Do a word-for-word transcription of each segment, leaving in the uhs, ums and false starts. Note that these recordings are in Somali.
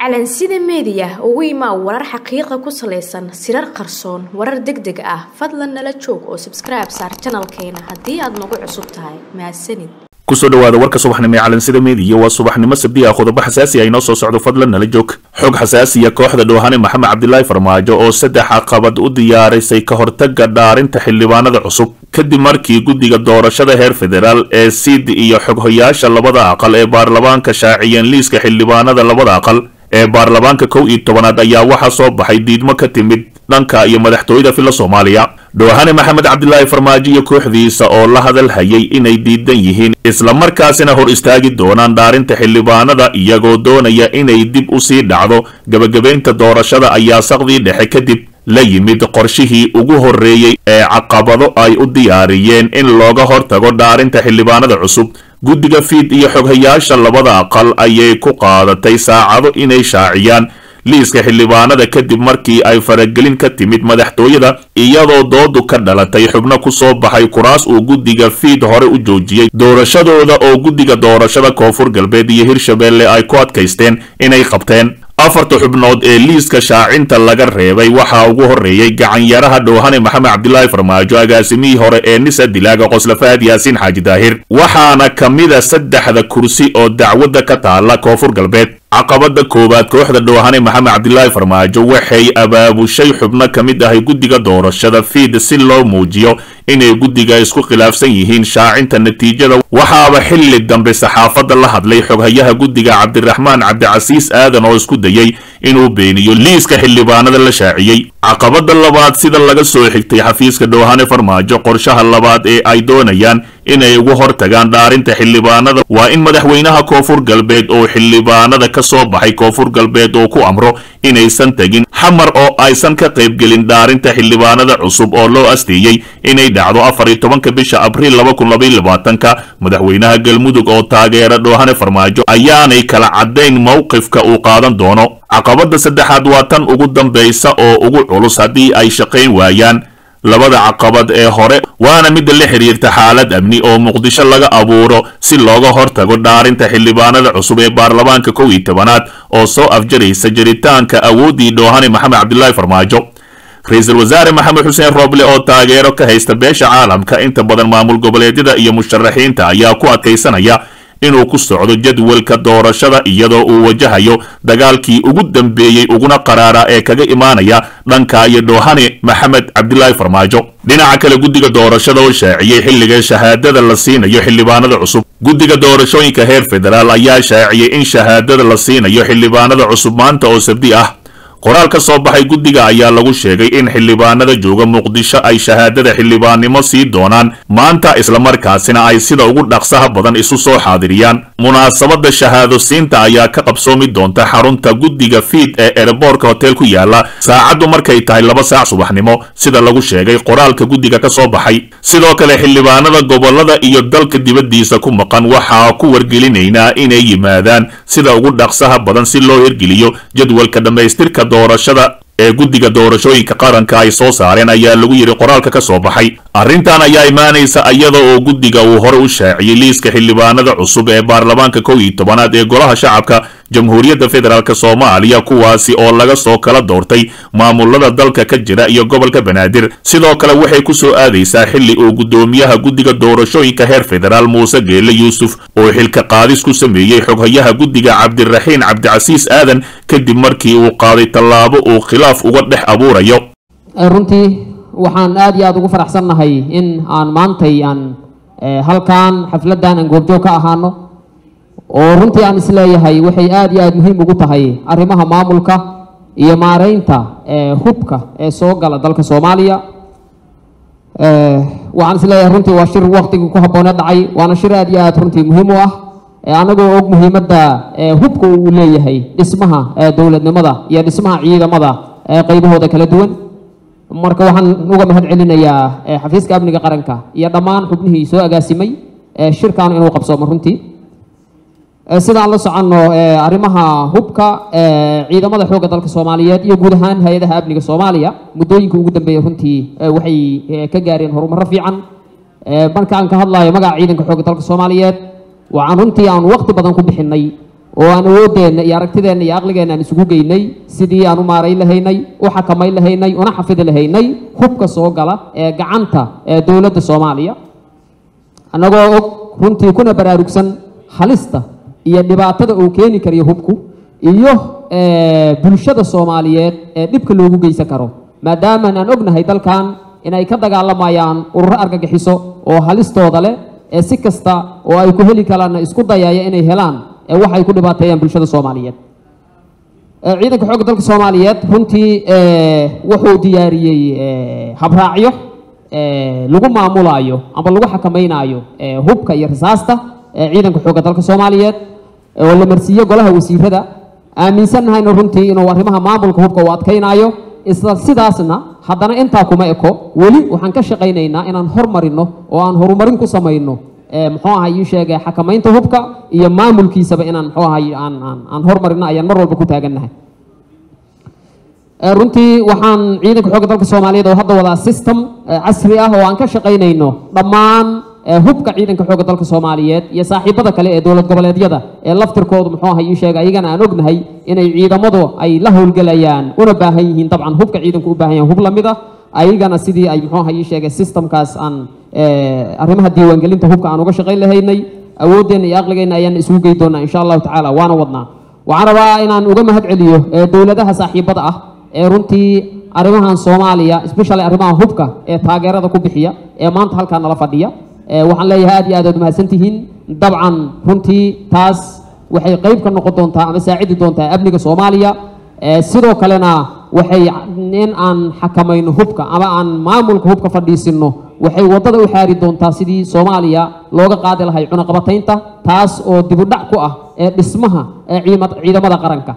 calansida media ugu imaa warar xaqiiqo ku saleysan sirar qarsoon warar degdeg ah fadlan nala joog oo subscribe saar channelkeena haddii aad nagu cusub tahay mahadsanid kusoo dhawaada warka subaxnimo ee calansida media waa subaxnimo sabti ah qodobo xasaasi ah inoo soo socdo fadlan nala joog xog xasaasi ah kooxda dhoohane maxamed cabdilaahi farmaajo oo saddex caqabad u diyaarisay ka hortagga dhaarinta xildhibaanada cusub kadib markii guddiga doorashada heer federaal ee siid iyo xoghoyaasha labada aqal ee baarlamaanka shaaciyeen liiska xildhibaanada labada aqal ee baarlamaanka kow iyo tobanaad ayaa waxaa soo baxay diidmo ka timid dhanka iyo madaxtooyada filla Soomaaliya dhoohane maxamed cabdilaahi farmaajo iyo kooxdiisa oo la hadal hayay inay diidan yihiin isla markaasina hor istaagi doonaan dhaarinta xildhibaanada iyagoo doonaya inay dib u sii dhacdo gabagabeynta doorashada ayaa saqdii dhexe kadib la yimid qorshihii ugu horeeyay ee caqabado ay u diyaariyeen in looga hortago dhaarinta xildhibaanada cusub guddiga fiid iyo xoghayaasha labada aqal ayay ku qaadatay saacado inay shaaciyaan liiska xildhibaanada kadib markii ay faragelin ka timid madaxtooyada iyadoo doodu ka dhalatay xubno ku soo baxay kuraas uu guddiga fiid hore u joojiyay doorashadooda oo guddiga doorashada koonfur galbeed iyo hirshabeelle ay ku adkaysteen inay qabteen afarta xubnood ee liiska shaacinta laga reebay waxaa ugu horeeyay gacanyaraha dhoohane maxamed cabdilaahi farmaajo agaasimihii hore ee nisa dilaaga qoslafaad yaasiin xaaji daahir waxaana ka mida saddexda kursi oo dacwadda ka taala koonfur galbeed caqabada koowaad kooxda dhoohane maxamed cabdilaahi farmaajo waxay abaabushay xubno ka mid ahay guddiga doorashada fiid si loo muujiyo inay guddiga isku khilaafsan yihiin shaacinta natiijada waxaaba xilli dambe saxaafadda la hadlay xoghayaha guddiga cabdiraxmaan cabdicasiis aadan oo isku dayay inuu beeniyo liiska xildhibaanada la shaaciyey caqabada labaad sida laga soo xigtay xafiiska dhoohane farmaajo qorshaha labaad ee ay doonayaan inay ugu hortagaan dhaarinta xildhibaanada waa in madaxweynaha koonfur galbeed oo xildhibaanada ka soo baxay koonfur galbeed oo ku amro inaysan tegin xamar oo aysan ka qaybgelin dhaarinta xildhibaanada cusub oo loo asteeyey inay dhacdo afar iyo tobanka bisha abriil laba kun laba iyo labaatanka madaxweynaha galmudug oo taageera dhoohane farmaajo ayaanay kala caddayn mowqifka uu qaadan doono caqabada saddexaad waa tan ugu dambaysa oo ugu culus haddii ay shaqayn waayaan labada caqabad ee hore waana midda la xiriirta xaalad amni oo muqdisho laga abuuro si looga hortago dhaarinta xildhibaanada cusub ee baarlamaanka kow iyo tobanaad oo soo afjaraysa jiritaanka awooddii dhoohane maxamed cabdilaahi farmaajo ra-iisul wasaare maxamed xuseen rooble oo taageero ka haysta beesha caalamka inta badan maamul goboleedyada iyo musharaxiinta ayaa ku adkaysanaya inuu ku socdo jadwalka doorashada iyadoo uu wajahayo dagaalkii ugu dambeeyey uguna qaraara ee kaga imaanaya dhanka iyo dhoohane maxamed cabdilaahi farmaajo dhinaca kale guddiga doorashada oo shaaciyey xilliga shahaadada la siinayo xildhibaanada cusub guddiga doorashooyinka heer federaal ayaa shaaciyey in shahaadada la siinayo xildhibaanada cusub maanta oo sabti ah qoraal ka soo baxay guddiga ayaa lagu sheegay in xildhibaanada jooga muqdisho ay shahaadada xildhibaannimo sii doonaan maanta islamarkaasina ay sida ugu dhaqsaha badan isu soo xaadiriyaan munaasabada shahaado siinta ayaa ka qabsoomi doonta xarunta guddiga fiid ee ereborka hotel ku yaala saacaddu markay tahay laba saac subaxnimo sida lagu sheegay qoraalka guddiga ka soo baxay sidoo kale xildhibaanada gobolada iyo dalka dibaddiisa ku maqan waxaa ku wargelinaynaa inay yimaadaan sida ugu dhaqsaha badan si loo hirgeliyo jadwalka dhammaystirka doorashada ee guddiga doorashooyinka qaranka ay soo saareen ayaa lagu yiri qoraalka ka soo baxay arrintan ayaa imaanaysa iyada oo guddiga uu hore u shaaciyey liiska xildhibaanada cusub ee baarlamaanka kow iyo tobanaad ee golaha shacabka jamhuuriyadda federaalk Soomaaliya kuwaasi oo laga soo kala doortay maamulada dalka ka jira iyo gobolka Banaadir sidoo kale waxay ku soo aadaysaa xilli uu gudoomiyaha guddiga doorashooyinka heer federaal Muuse Geele Yuusuf oo xilka qaadis ku sameeyay xoghayaha guddiga Cabdiraxiin Cabdicasiis Aadan kadib markii uu qaaday tallaabo uu khilaaf uga dhex abuurayo runtii waxaan aad iyo aad ugu faraxsanahay in aan maantay aan halkaan xafladan aan goobjoog ka ahaano oo runtii aan isleeyahay waxay aad iyo aad muhiim ugu tahay arrimaha maamulka iyo maareynta hubka ee soo gala dalka Soomaaliya waxaan isleeyahay runtii waa shir waqtiga ku habboon dhacay waana shir aad iyo aad runtii muhiim u ah anagoo og muhiimadda hubka uu leeyahay dhismaha dowladnimada iyo dhismaha ciidamada qaybahooda kala duwan marka waxaan uga mahad celinayaa xafiiska amniga qaranka iyo dhammaan xubnihii soo agaasimay shirkan inuu qabsoomo runtii sidaan la soconno arrimaha hubka ciidamada xoogga dalka Soomaaliyeed iyo guud ahaan hay'adaha amniga Soomaaliya muddooyinka ugu dambeeyay runtii waxay ka gaareen horumar fiican marka aan ka hadlayo magaca ciidanka xoogga dalka Soomaaliyeed waxaan runtii aan waqti badan ku bixinay oo aan awoodeenna iyo aragtideenna iyo aqligeenna aan isugu geynay sidii aan u maaray lahaynay u xakamay lahaynay una xafidi lahaynay hubka soo gala ee gacanta ee dowladda Soomaaliya anagoo og runtii kuna baraarugsan halista iyo dhibaatada uu keeni karo hubku iyo bulshada Soomaaliyeed ee dhibka loogu geysan karo maadaama aan ognahay dalkan inay ka dagaalamayaan ururo argagixiso oo halistooda leh ee si kasta oo ay ku heli karaan isku dayaya inay helaan ee waxay ku dhibaateeyaan bulshada Soomaaliyeed ciidanka xoogga dalka Soomaaliyeed runtii wuxuu diyaariyay habraacyo lagu maamulayo ama lagu xakameynaayo hubka iyo rasaasta ciidanka xoogga dalka Soomaaliyeed oo la marsiiyo golaha wasiirada aaminsanahay runtii inuu arrimaha maamulka hubka uu adkeynayo isla sidaasna haddana intaa kuma eko weli waxaan ka shaqaynaynaa inaan hormarino oo aan horumarin ku samayno muxuu ahaa ii sheegay xakamaynta hubka iyo maamulkiisaba inaan muxuu ahaa aan aan aan hormarino ayaan mar walba ku taagannahay runtii waxaan ciidanka xoogga dalka Soomaaliyeed oo hadda wadaa system casri ah oo aan ka shaqaynayno dhammaan hubka ciidanka xoogga dalka Soomaaliyeed iyo saaxiibada kale ee dowlad goboleedyada ee laftirkoodu muxuu ahaa ii sheegay ayagana aan ognahay inay ciidamadu ay la howlgalayaan una baahan yihiin dabcan hubka ciidanku u baahan yahay hub lamid ah ayagana sidii ay muxuu ahaa ii sheegay systemkaas aan arrimaha diiwaangelinta hubka aan uga shaqayn lahaynay awoodeenna iyo aqligeenna ayaan isugu geey doonaa insha Allah tacaala waana wadnaa waxaan rabaa inaan uga mahad celiyo dowladaha saaxiibada ah ee runtii arrimahan Soomaaliya especially arrimaha hubka ee taageerada ku bixiya ee maanta halkaan nala fadhiya waxaan leeyahay aad iyo aad mahadsantihiin dabcan runtii taas waxay qayb ka noqon doontaa ama saacidi doontaa amniga Soomaaliya sidoo kalena waxay in aan xakamayno hubka ama aan maamulka hubka fadhiisino waxay wadada u xaari doontaa sidii Soomaaliya looga qaadi lahay cunaqabataynta taas oo dib u dhac ku ah ee dhismaha ee ciidamada qaranka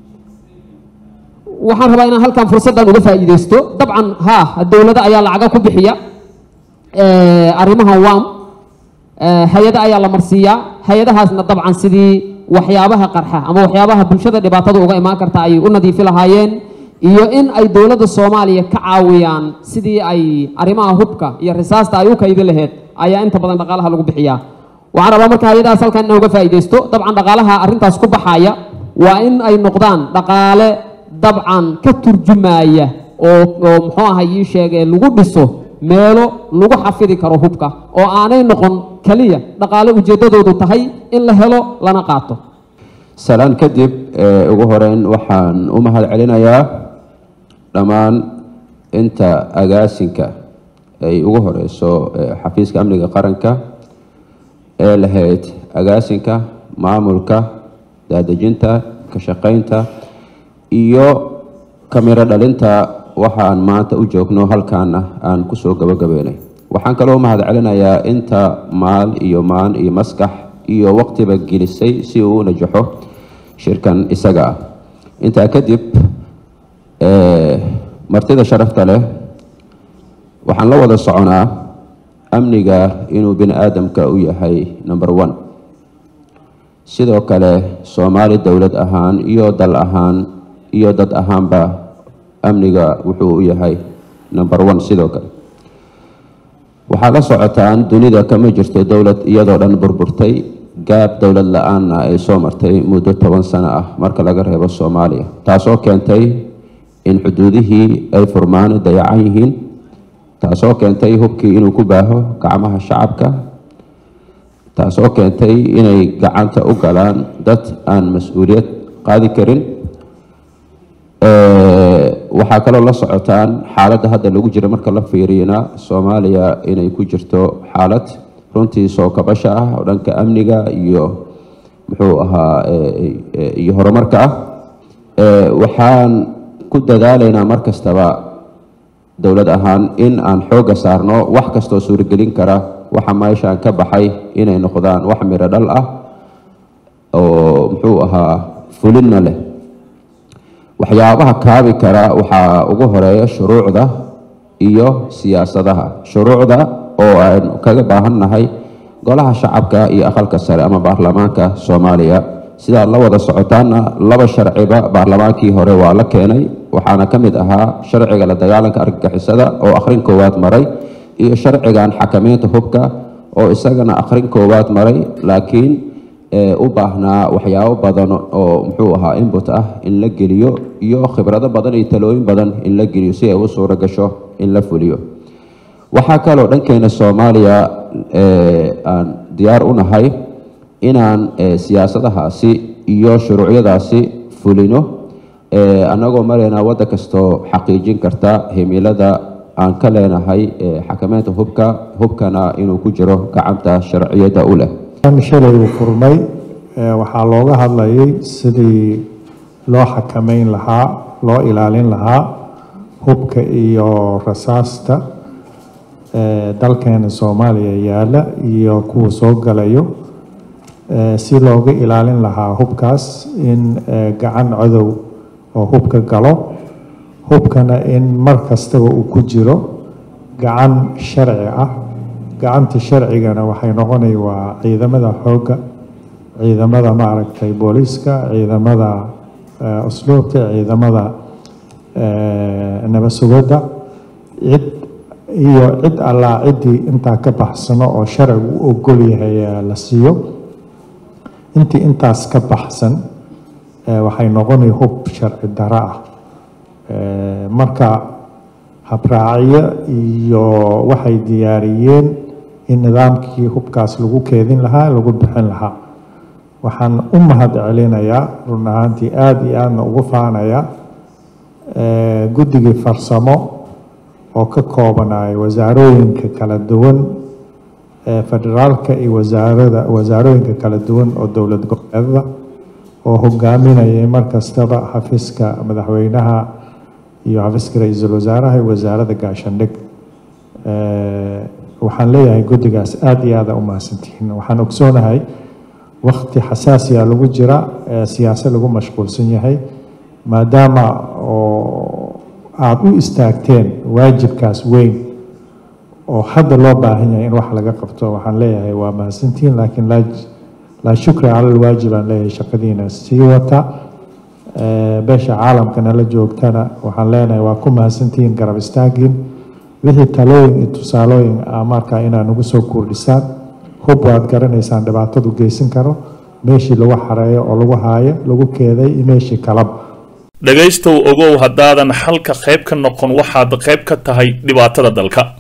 waxaan rabaa inaan halkan fursadan uga faa'iideysto dabcan ha dawladda ayaa lacag ku bixiya ee arrimaha waam hay'ada ayaa la marsiiyaa hay'adahaasna dabcan sidii waxyaabaha qarxa ama waxyaabaha bulshada dhibaatada uga imaan karta ay u nadiifi lahaayeen iyo in ay dawladda Soomaaliya ka caawiyaan sidii ay arrimaha hubka iyo risaasta ay u kaydin lahayd ayaa inta badan dhaqaalaha lagu bixiyaa waxaan rabaa marka hay'adahaas halkan inaan uga faa'iideysto dabcan dhaqaalaha arrintaas ku baxaya waa in ay noqdaan dhaqaale dabcan ka turjumaya oo oo muxuu ahaa ii sheegay lagu dhiso meelo lagu xafidi karo hubka oo aanay noqon kaliya dhaqaale ujeedadoodu tahay in la helo lana qaato salaan kadib ugu horeyn waxaan u mahad celinayaa dhammaan inta agaasinka ay ugu horeyso xafiiska amniga qaranka ee lahayd agaasinka maamulka daadejinta ka shaqaynta iyo kamera dhalinta waxaan maanta u joogno halkaana aan ku soo gabagabeynay waxaan kaloo mahad celinayaa inta maal iyo maan iyo maskax iyo waqtiba gelisay si uu u najaxo shirkan isaga ah intaa kadib martida sharafta leh waxaan la wada soconaa amniga inuu bini aadamka u yahay number one sidoo kale Soomaali dawlad ahaan iyo dal ahaan iyo dad ahaanba amniga wuxuu u yahay number one sidoo kale waxaa la socotaan dunida kama jirto dawlad iyadoo dhan burburtay gaab dawlad la-aanna ay soo martay muddo toban sano ah marka laga reebo Soomaaliya taasoo keentay in xuduudihii ay furmaan dayacan yihiin taasoo keentay hubkii inuu ku baaho gacmaha shacabka taasoo keentay inay gacanta u galaan dad aan mas-uuliyad qaadi karin waxaa kaloo la socotaan xaaladda hadda lagu jira marka la fiiriyana Soomaaliya inay ku jirto xaalad runtii soo kabasho ah oo dhanka amniga iyo muxuu ahaa iyo horumarka ah waxaan ku dadaalaynaa mar kastaba dawlad ahaan in aan xooga saarno wax kastoo suuragelin kara waxa meeshaan ka baxay inay noqdaan wax miro dhal ah oo muxuu ahaa fulinna leh waxyaabaha kaabi kara waxaa ugu horeeya shuruucda iyo siyaasadaha shuruucda oo aan kaga baahannahay golaha shacabka iyo aqalka sare ama baarlamaanka Soomaaliya sida la wada socotaana laba sharciba baarlamaankii hore waa la keenay waxaana ka mid ahaa sharciga la dagaalanka argagixisada oo akhrin koowaad maray iyo sharcigan xakamaynta hubka oo isagana akhrin koowaad maray laakiin u baahnaa waxyaabo badan oo muxuu ahaa input ah in la geliyo iyo khibrado badan iyo talooyin badan in la geliyo si ay u suura gasho in la fuliyo. waxaa kaloo dhankeena Soomaaliya aan diyaar u nahay inaan siyaasadahaasi iyo shuruucyadaasi fulino anagoo marayna wada kasto xaqiijin karta himilada aan ka leenahay xakameynta hubka hubkana inuu ku jiro gacanta sharciyada u leh. shalay uu furmay waxaa looga hadlayay sidii loo xakameyn lahaa loo ilaalin lahaa hubka iyo rasaasta dalkeena Soomaaliya yaala iyo kuwa soo galayo si looga ilaalin lahaa hubkaas in gacan cadow oo hubka galo hubkana in mar kastaba uu ku jiro gacan sharci ah. gacanta sharcigana waxay noqonay waa ciidamada xoogga ciidamada maaragtay booliska ciidamada usluubta ciidamada nabad sugidda cid iyo cid alla cidii intaa ka baxsano oo sharcigu u ogol yahay la siiyo. intii intaas ka baxsan waxay noqonay hub sharci dara ah. marka habraaciyo iyo waxay diyaariyeen in nidaamkii hubkaas lagu keedin lahaa lagu bixin lahaa. waxaan u mahad celinayaa run ahaantii aada iyo aadna ugu faanayaa guddigii farsamo oo ka koobanaya wasaarooyinka kala duwan ee federaalka iyo wasaarada wasaarooyinka kala duwan oo dowlad goboleedada oo hogaaminayay mar kastaba xafiiska madaxweynaha iyo xafiiska ra'iisul wasaaraha iyo wasaaradda gaashaandhig. waxaan leeyahay guddigaas aada iyo aada u mahadsantihiin. waxaan ogsoonahay waqti xasaasiya lagu jira siyaasad lagu mashquulsan yahay maadaama oo aada u istaagteen waajibkaas weyn oo hadda loo baahan yahay in wax laga qabto. waxaan leeyahay waa mahadsantihiin laakiin laa shukra cala alwaajib aan leeyahay shaqadiina sii wata. beesha caalamkana la joogtana waxaan leenahay waa ku mahadsantihiin garab istaagiin wixii talooyin iyo tusaalooyin ah markaa inaad nagu soo kordhisaan. hub waad garanaysaan dhibaatadu geysan karo meeshii lagu xareeyo oo lagu haayo lagu keeday iyo meeshii kalaba. dhagaystow ogow haddaadan xalka qayb ka noqon waxaad qayb ka tahay dhibaatada dalka.